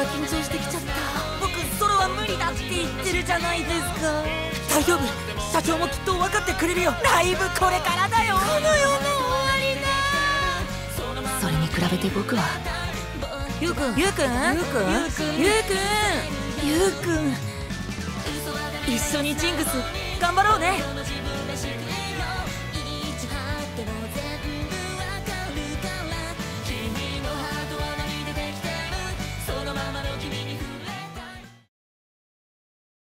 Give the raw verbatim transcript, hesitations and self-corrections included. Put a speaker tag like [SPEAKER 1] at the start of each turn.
[SPEAKER 1] か緊張してきちゃった。僕ソロは無理だって言ってるじゃないですか。大丈夫、社長もきっと分かってくれるよ。ライブこれからだよ。この世の終わりだ。それに比べて僕はゆうくんゆうくんゆうくんゆうくんゆうくんゆうくん一緒にジングス頑張ろうね。